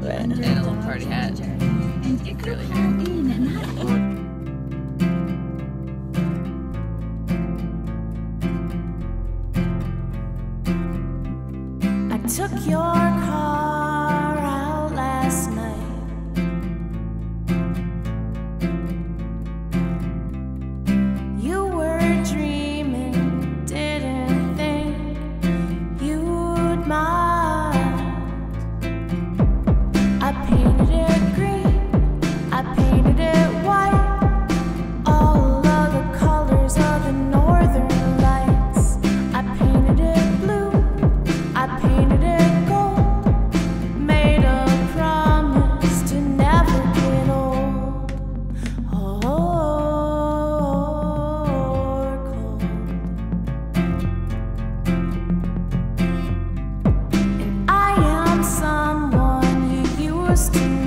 it. And a little party hat. And curly hair. I took your car out last night. You were dreaming, didn't think you'd mind. I painted it green, I painted it white, all of the colors of the northern lights. I painted it blue, I painted it gold, made a promise to never get old or cold. And I am someone you used to